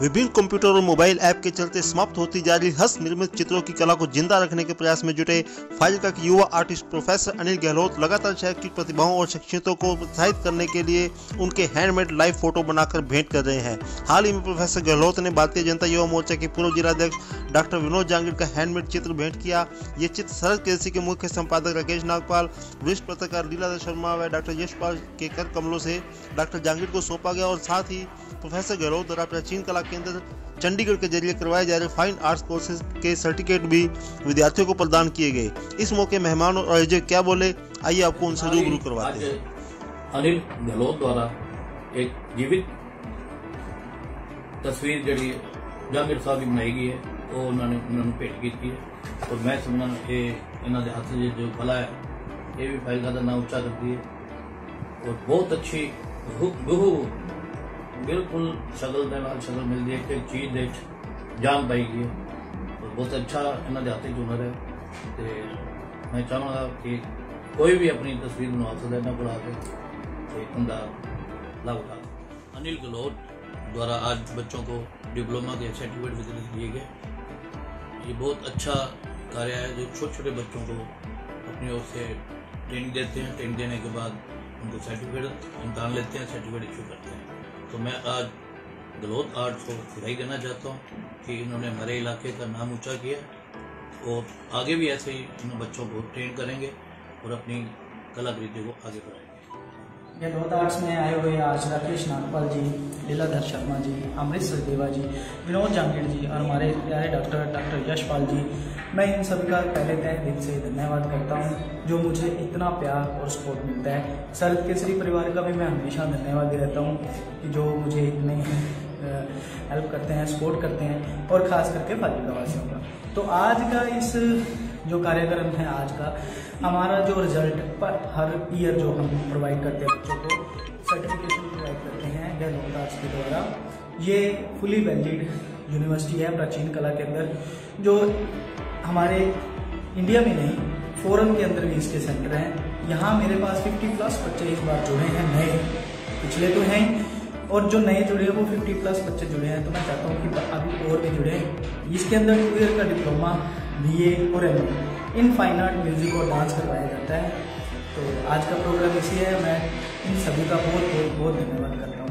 विभिन्न कंप्यूटर और mobile app के चलते समाप्त होती जा रही हस्त निर्मित चित्रों की कला को जिंदा रखने के प्रयास में जुटे फाजिल्का के युवा आर्टिस्ट प्रोफेसर अनिल गहलोत लगातार शहर की प्रतिभाओं और शख्सियतों को प्रोत्साहित करने के लिए उनके हैंडमेड लाइव फोटो बनाकर भेंट कर रहे हैं। हाल ही में प्रोफेसर गहलोत ने भारतीय जनता युवा मोर्चा के पूर्व जिलाध्यक्ष डॉक्टर विनोद जांगीड़ का हैंडमेड चित्र भेंट किया। ये चित्र शरद केसरी के मुख्य संपादक राकेश नागपाल, वरिष्ठ पत्रकार लीलाधर शर्मा व डॉक्टर यशपाल के कर कमलों से डॉक्टर जांगीड़ को सौंपा गया और साथ ही प्रोफेसर गहलोत द्वारा प्राचीन कला केंद्र चंडीगढ़ के जरिए करवाए जा रहे फाइन आर्ट्स कोर्सेज के सर्टिफिकेट भी विद्यार्थियों को प्रदान किए गए। इस मौके मेहमान और आयोजक क्या बोले, आइए आपको उनसे रूबरू करवाते हैं। अनिल गहलोत द्वारा एक जीवित तस्वीर जी जांगीड़ साहब की बनाई गई है वो उन्होंने भेंट की है और मैं समझना कि इन्होंने हाथ से जो कला है ये भी फाजिल्का का नाम ऊंचा करती है और बहुत अच्छी बिल्कुल शक्ल के नाल शक्ल मिलती है कि चीज दे जान पाई गई है और बहुत अच्छा इन्होंने हाथ हुनर है। तो मैं चाहूँगा कि कोई भी अपनी तस्वीर बनवा सकता है इन्होंने के उनका लाभ उठा। अनिल गहलोत द्वारा आज बच्चों को डिप्लोमा के सर्टिफिकेट वितरित किए गए। ये बहुत अच्छा कार्य है जो छोटे छोटे बच्चों को अपनी ओर से ट्रेनिंग देते हैं। ट्रेनिंग देने के बाद उनको सर्टिफिकेट इम्तहान लेते हैं, सर्टिफिकेट इशू करते हैं। तो मैं आज गहलोत आर्ट्स को बधाई देना चाहता हूँ कि इन्होंने हमारे इलाके का नाम ऊंचा किया और आगे भी ऐसे ही इन बच्चों को ट्रेन करेंगे और अपनी कलाकृति को आगे बढ़ाएंगे। गहलोत आर्ट्स में आए हुए आज राकेश नागपाल जी, लीलाधर शर्मा जी, अमृत सचदेवा जी, विनोद जांगीड़ जी और हमारे प्यारे डॉक्टर यशपाल जी, मैं इन सभी का पहले तहे दिल से धन्यवाद करता हूं जो मुझे इतना प्यार और सपोर्ट मिलता है। शरद केसरी परिवार का भी मैं हमेशा धन्यवाद देता हूं कि जो मुझे इतने हेल्प करते हैं, सपोर्ट करते हैं और ख़ास करके फाजिल्का वासियों का। तो आज का इस जो कार्यक्रम है, आज का हमारा जो रिजल्ट पर हर ईयर जो हम प्रोवाइड करते हैं बच्चों को सर्टिफिकेशन प्रोवाइड करते हैं गहलोत आर्ट्स के द्वारा। ये फुली वैलिड यूनिवर्सिटी है प्राचीन कला के अंदर जो हमारे इंडिया में नहीं फॉरेन के अंदर भी इसके सेंटर हैं। यहाँ मेरे पास 50+ बच्चे इस बार जुड़े हैं, नए, पिछले तो हैं और जो नए जुड़े हैं वो 50+ बच्चे जुड़े हैं। तो मैं चाहता हूँ कि अभी और भी जुड़े हैं। इसके अंदर 2 ईयर का डिप्लोमा, BA और MA in fine art, music और डांस करवाया जाता है। तो आज का प्रोग्राम इसी है। मैं इन सभी का बहुत बहुत बहुत धन्यवाद करता हूँ।